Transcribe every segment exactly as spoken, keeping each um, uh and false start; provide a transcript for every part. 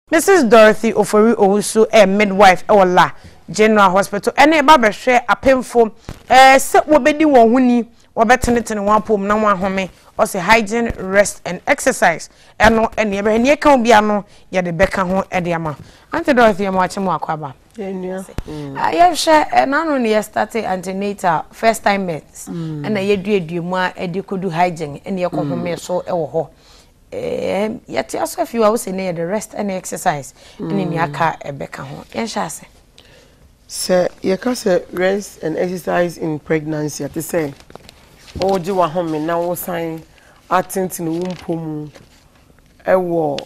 Missus Dorothy Ofori Owusu a midwife e wala General Hospital ene ba be hwe apemfo eh se wobedi won huni wobetenetene wanpom na wanhome o se hygiene rest and exercise eno ene ye be ne ka bia no ye de beka ho e de ama Auntie Dorothy am wache mo akwaba enua aye hwe na no ne started antenatal first time mates ene ye dueduemu a e de kodu hygiene ene ye kohome so e wo ho eh yet also if you are say near the rest and exercise and in yaka ebeka ho yenhase say yaka say rest and exercise in pregnancy at say oji wa home na wo sign attentin wumpom ewo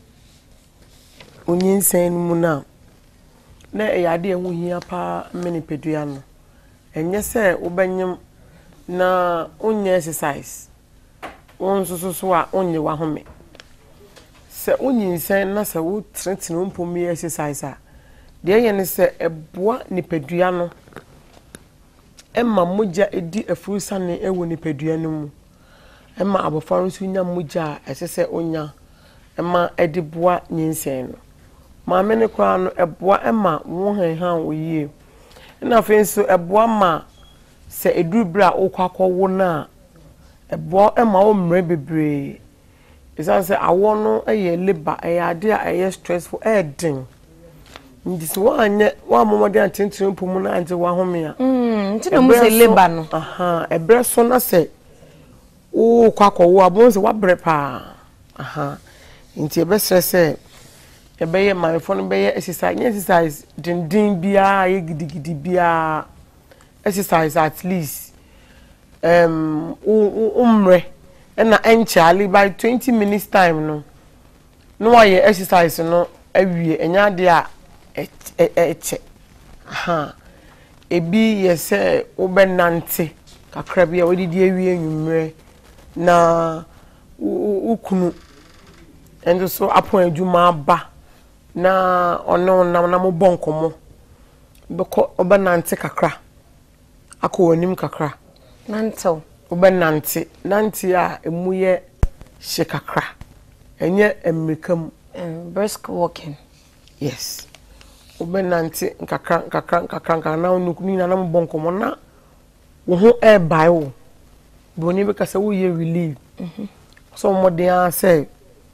onyinsen mu na na e yade e ho hia pa meni pedua no enye say wobanyem na onye exercise on so so so a onye wa home se onyinsen na se wo trentene umpomi exercise a de ye ne se eboa nipadua no emma moja edi afurusa ne ewo nipadua no mu emma abofaro so nya moja ese se onya emma edi boa nyinsen no ma me ne kwa no eboa emma wo han han oyie na fe so eboa ma se edubra okwa wo na ebo ema o mre bebre isan se awo no eye labor eye ade a eye stressful e den ndisi wo anye wa momode antentene mpomu na ante wa home a mm nti no mu se labor no aha ebre so na se o kwakwo abon se wa bre pa aha nti ebe stress ebe ye mindful no be ye exercise exercise din din bia ye gidigidi bia exercise at least um umre na enchali by twenty minutes time no no why exercise no awie enya de a eche aha ebi yese obenante kakra bia odidi awie enwumre na ukunu endo so apon adwuma ba na ono na na mo bonkomo beko obenante kakra akowanim kakra Nanto obenante nanti a emuye shekakra enye emrekam brisk walking yes obenante nkakra nkakra nkakra nkakra na onukuni na nam bonkomo na wo ho e bai wo boni be kasa wo ye relieve mhm so modern a say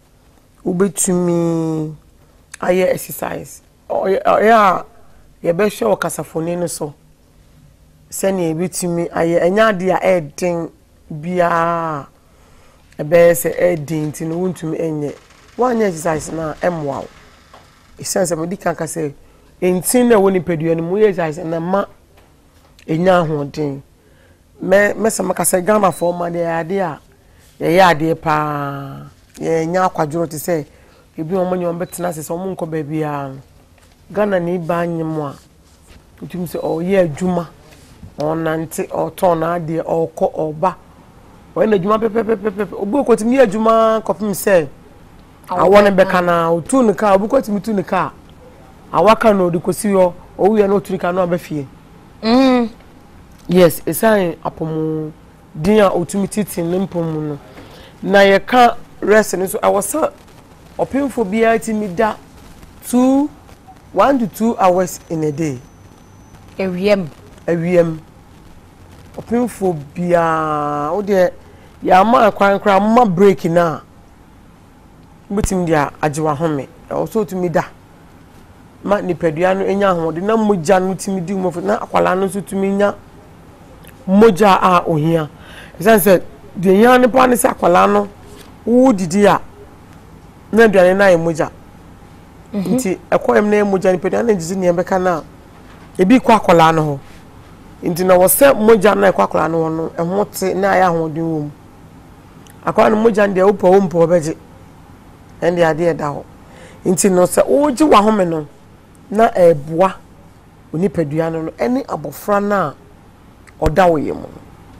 obetumi aye exercise o ya ye be show kasafoni no so sene ebitimi aye enya de a edin bia ebe se edin ti no wuntumi enye wanya exercise na emwa isense me dikan ka se entin na woni pedua no mu exercise na ma enya hodin me mesa maka se Ghana for ma de ade a ye ya ade pa ye nya akwadwo ti se ebi o monyo betena se so mo nko ba bia Ghana ni ba nyemo a utumi se o ye adwuma onante otona ade okọ oba when adwuma pepepepepe obi okotimi adwuma kopim se awon beka na otu ne ka obi okotimi tu ne ka awaka no de kosi yo owuye no otu ne ka no abafie mm yes esan apomu din a otumi titin ne mpomu no na ye ka rest ne so awosa opemfo bia timi da two one to two hours in a day ewiem ewiem opemfo bia o de ya ma kwan kra ma break na bitim dia ajewa home o so tumi da ma ni pedua no enya ho de na moja no timi di mo na akwala no so tumi nya moja a ohia esanse de nya ne pa ne sa akwala no wo didi a na duane na emoja nti ekoyem na emoja ni pedua na njizi ne embeka na ebi kwa akwala no ho nti na wose moja na ekwakola no no eho te na aya hodin wom akwa no moja ndia opo ompo obeje ende ade eda ho nti no se oji wa home no na eboa onipadua no no eni abofra na oda woye mo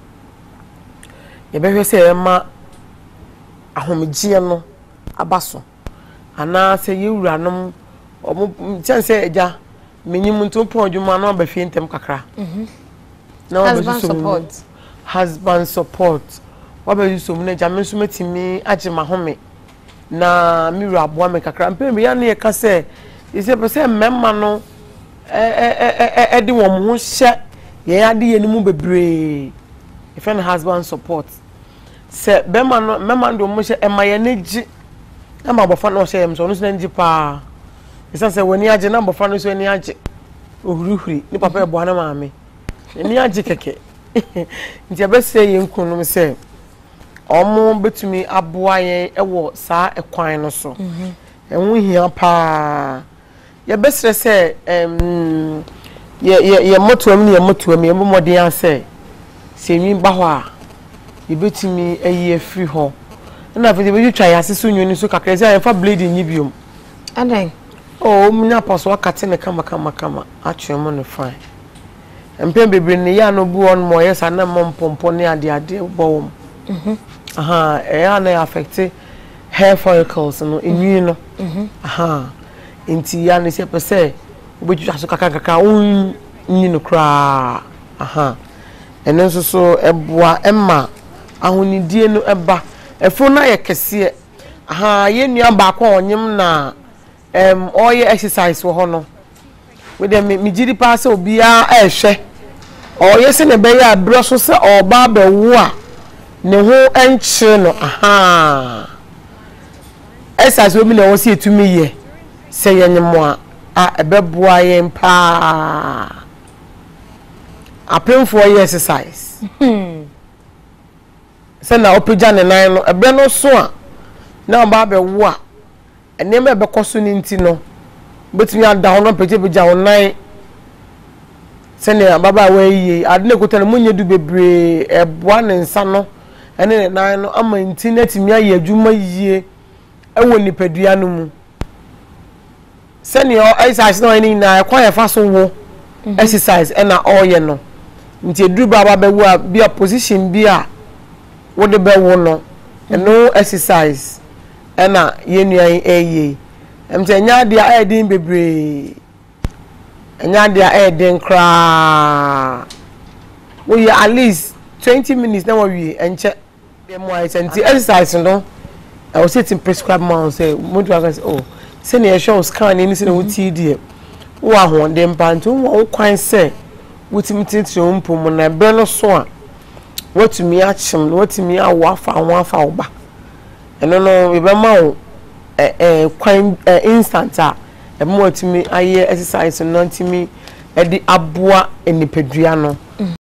ye behwe se ema ahomegye no abaso ana se yewura no omo chance eja menyim nto pon adwuma no abafie ntem kakra mhm no husband support husband support what be so mu na jame so metimi age ma home na mi wura aboa me kakra mpe me ya na ye ka se ise pe se memma no eh eh eh eh de wo mo hye ye ade ye ni mu bebre if an husband support se bema no memma ndo mo hye ema ye na gi na ma bofa no hye em so no so na gi pa ise se woni age na bofa no so ni age ohuruhuri ni papa e bo na maame ni age keke nti abese ye nkunu se omo betumi aboa ye ewo saa ekwan no so enwo hia pa ye besre se em ye ye ye motoam ni ye motoam ye momode ya se se mi ba ho a ye betumi ayi afri ho na fe be twa ya sesu nyoni so kakra se ya fa blade nyi biom adan oh munya paso akate ne kama kama kama atwem no fine empem bebre ne ya no bu on mo yes ana mompompo ne ade ade bo mhm aha e ya na affect hair follicles no enwi no mhm aha enti ya ne se pese obeju aso kaka kaka un nyi no kra aha ene so so eboa emma ahonidie no eba efo na ye kese aha ye nua ba kwa onyem na em oye exercise wo ho no we dem mi gidi pa se obia ehwe oye se ne be ya bro so se oba be wo a ne ho enche no aha exercise we mi na wo se etumi ye se ye nyemo a a ebeboa ye mpa apem for ye exercise hmm se na opeja ne nan no ebe no so a na oba be wo a ene me be koso ni nti no betumi ada ho no peje peja onan se ne baba wa yi ade ne kota no munye du bebre eboa ne nsa no ene ne nan no ama nti na timi aye adwuma yie ewo nipadua no mu se ne exercise no ni na kwa ya fa so wo exercise e na oye no nti eduru baba be wo a bi a position bi a wo de be wo no eno exercise ena yenua eye emte enya dia edin bebre enya dia edin kra we at least twenty minutes na we enche dem why senti exercise no I was sitting prescribe man say modu say oh say na show scan ni say na wuti die wo ahon dem panto wo kwan say wuti mtiti ompom na be no so a watumi achim watumi awo afa won afa oba eno no we be ma wo eh eh kwan instant a e mo watumi aye exercise no ntimi e di aboa enipadua no